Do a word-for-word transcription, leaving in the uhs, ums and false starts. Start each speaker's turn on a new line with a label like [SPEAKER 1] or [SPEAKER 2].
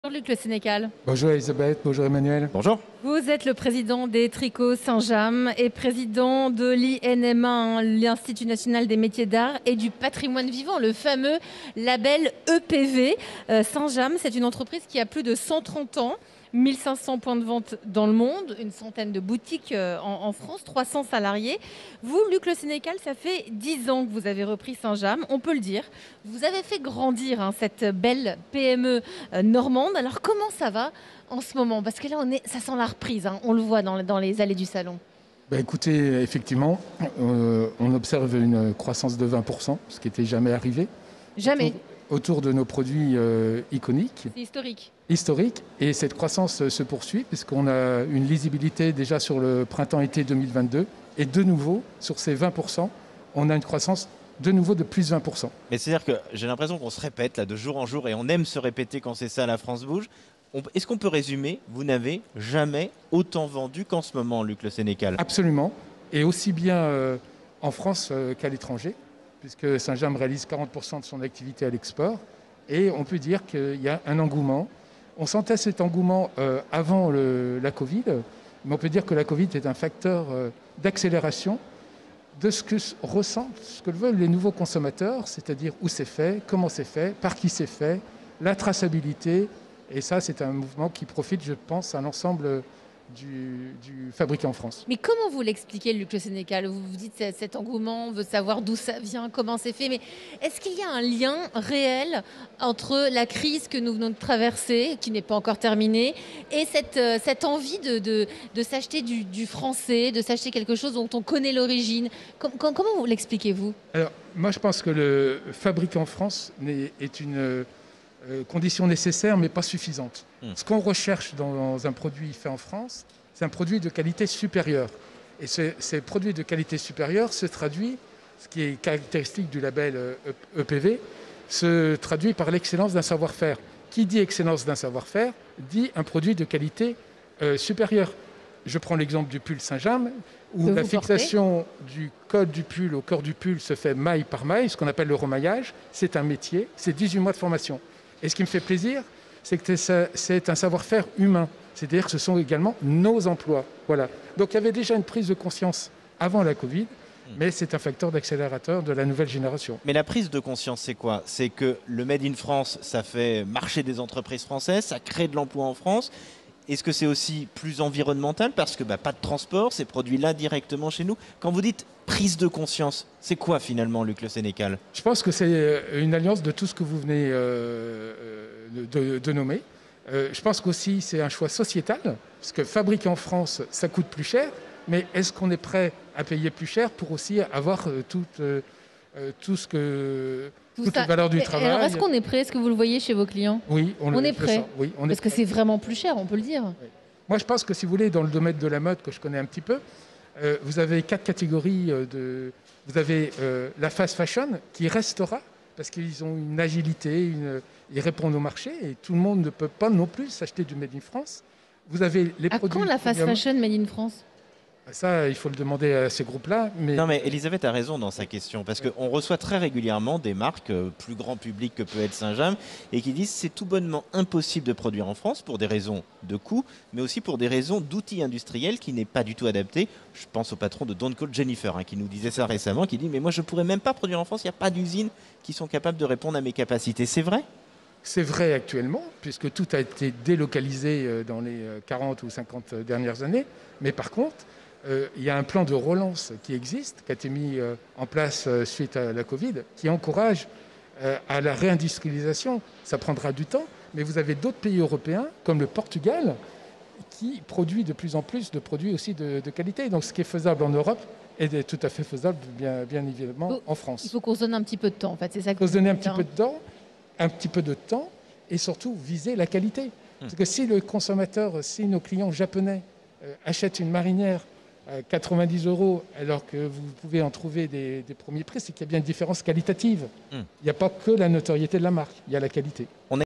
[SPEAKER 1] Bonjour Luc Le Sénécal.
[SPEAKER 2] Bonjour Elisabeth, bonjour Emmanuel.
[SPEAKER 3] Bonjour.
[SPEAKER 1] Vous êtes le président des Tricots Saint-James et président de l'I N M A, hein, l'Institut national des métiers d'art et du patrimoine vivant, le fameux label E P V. Euh, Saint-James, c'est une entreprise qui a plus de cent trente ans, mille cinq cents points de vente dans le monde, une centaine de boutiques euh, en, en France, trois cents salariés. Vous, Luc Le Sénécal, ça fait dix ans que vous avez repris Saint-James, on peut le dire. Vous avez fait grandir hein, cette belle P M E euh, normande. Alors comment ça va en ce moment? Parce que là, on est, ça sent la reprise, hein, on le voit dans, dans les allées du salon.
[SPEAKER 2] Ben écoutez, effectivement, euh, on observe une croissance de vingt pour cent, ce qui n'était jamais arrivé.
[SPEAKER 1] Jamais.
[SPEAKER 2] Autour, autour de nos produits euh, iconiques.
[SPEAKER 1] C'est historique.
[SPEAKER 2] Historique. Et cette croissance se poursuit puisqu'on a une lisibilité déjà sur le printemps-été deux mille vingt-deux. Et de nouveau, sur ces vingt pour cent, on a une croissance de nouveau de plus vingt pour cent.
[SPEAKER 3] Mais c'est-à-dire que j'ai l'impression qu'on se répète là de jour en jour et on aime se répéter quand c'est ça, la France bouge. On, est-ce qu'on peut résumer, vous n'avez jamais autant vendu qu'en ce moment, Luc Le Sénécal?
[SPEAKER 2] Absolument. Et aussi bien euh, en France euh, qu'à l'étranger, puisque Saint-James réalise quarante pour cent de son activité à l'export. Et on peut dire qu'il y a un engouement. On sentait cet engouement euh, avant le, la Covid, mais on peut dire que la Covid est un facteur euh, d'accélération de ce que ressentent, ce que veulent les nouveaux consommateurs, c'est-à-dire où c'est fait, comment c'est fait, par qui c'est fait, la traçabilité. Et ça, c'est un mouvement qui profite, je pense, à l'ensemble du, du fabriqué en France.
[SPEAKER 1] Mais comment vous l'expliquez, Luc Le Sénécal? Vous vous dites cet, cet engouement, on veut savoir d'où ça vient, comment c'est fait. Mais est-ce qu'il y a un lien réel entre la crise que nous venons de traverser, qui n'est pas encore terminée, et cette, euh, cette envie de, de, de s'acheter du, du français, de s'acheter quelque chose dont on connaît l'origine? Com- com- Comment vous l'expliquez-vous?
[SPEAKER 2] Alors, moi, je pense que le fabriqué en France est, est une Euh, condition nécessaire mais pas suffisante. Mmh. Ce qu'on recherche dans un produit fait en France, c'est un produit de qualité supérieure. Et ce, ces produits de qualité supérieure se traduit, ce qui est caractéristique du label E P V, se traduit par l'excellence d'un savoir-faire. Qui dit excellence d'un savoir-faire dit un produit de qualité euh, supérieure. Je prends l'exemple du pull Saint-James, où la fixation du code du pull au corps du pull se fait maille par maille, ce qu'on appelle le remaillage. C'est un métier, c'est dix-huit mois de formation. Et ce qui me fait plaisir, c'est que c'est un savoir-faire humain. C'est-à-dire que ce sont également nos emplois. Voilà. Donc il y avait déjà une prise de conscience avant la Covid, mais c'est un facteur d'accélérateur de la nouvelle génération.
[SPEAKER 3] Mais la prise de conscience, c'est quoi? C'est que le Made in France, ça fait marcher des entreprises françaises, ça crée de l'emploi en France. Est-ce que c'est aussi plus environnemental parce que bah, pas de transport, c'est produit là directement chez nous? Quand vous dites prise de conscience, c'est quoi finalement, Luc Le Sénécal?
[SPEAKER 2] Je pense que c'est une alliance de tout ce que vous venez euh, de, de nommer. Euh, je pense qu'aussi c'est un choix sociétal, parce que fabriquer en France, ça coûte plus cher, mais est-ce qu'on est prêt à payer plus cher pour aussi avoir euh, tout, euh, tout ce que...
[SPEAKER 1] Tout
[SPEAKER 2] toute
[SPEAKER 1] ça.
[SPEAKER 2] la valeur du
[SPEAKER 1] Et,
[SPEAKER 2] travail.
[SPEAKER 1] alors, est-ce qu'on est prêt? Est-ce que vous le voyez chez vos clients?
[SPEAKER 2] Oui, on,
[SPEAKER 1] on
[SPEAKER 2] le,
[SPEAKER 1] est prêt.
[SPEAKER 2] Oui, on est
[SPEAKER 1] Parce que
[SPEAKER 2] prêt.
[SPEAKER 1] c'est vraiment plus cher, on peut le dire.
[SPEAKER 2] Oui. Moi, je pense que si vous voulez, dans le domaine de la mode que je connais un petit peu, euh, vous avez quatre catégories de. Vous avez euh, la fast fashion qui restera parce qu'ils ont une agilité, une... ils répondent au marché et tout le monde ne peut pas non plus s'acheter du Made in France. Vous avez les
[SPEAKER 1] à
[SPEAKER 2] produits.
[SPEAKER 1] Quand la fast
[SPEAKER 2] premium...
[SPEAKER 1] fashion Made in France?
[SPEAKER 2] Ça, il faut le demander à ces groupes-là. Mais...
[SPEAKER 3] Non, mais Elisabeth a raison dans sa question, parce qu'on reçoit très régulièrement des marques euh, plus grand public que peut être Saint-James, et qui disent c'est tout bonnement impossible de produire en France pour des raisons de coût, mais aussi pour des raisons d'outils industriels qui n'est pas du tout adapté. Je pense au patron de Don't Call Jennifer, hein, qui nous disait ça récemment, qui dit mais moi je ne pourrais même pas produire en France, il n'y a pas d'usines qui sont capables de répondre à mes capacités. C'est vrai ?
[SPEAKER 2] C'est vrai actuellement, puisque tout a été délocalisé dans les quarante ou cinquante dernières années, mais par contre, Euh, il y a un plan de relance qui existe, qui a été mis euh, en place euh, suite à la Covid, qui encourage euh, à la réindustrialisation. Ça prendra du temps, mais vous avez d'autres pays européens, comme le Portugal, qui produit de plus en plus de produits aussi de, de qualité. Donc ce qui est faisable en Europe est tout à fait faisable, bien, bien évidemment,
[SPEAKER 1] faut,
[SPEAKER 2] en France.
[SPEAKER 1] Il faut qu'on se donne un petit peu de temps, en fait. C'est ça.
[SPEAKER 2] Il faut se donner un petit peu de temps, un petit peu de temps, et surtout viser la qualité. Hum. Parce que si le consommateur, si nos clients japonais euh, achètent une marinière à quatre-vingt-dix euros, alors que vous pouvez en trouver des, des premiers prix, c'est qu'il y a bien une différence qualitative. Mmh. Il n'y a pas que la notoriété de la marque, il y a la qualité.
[SPEAKER 3] On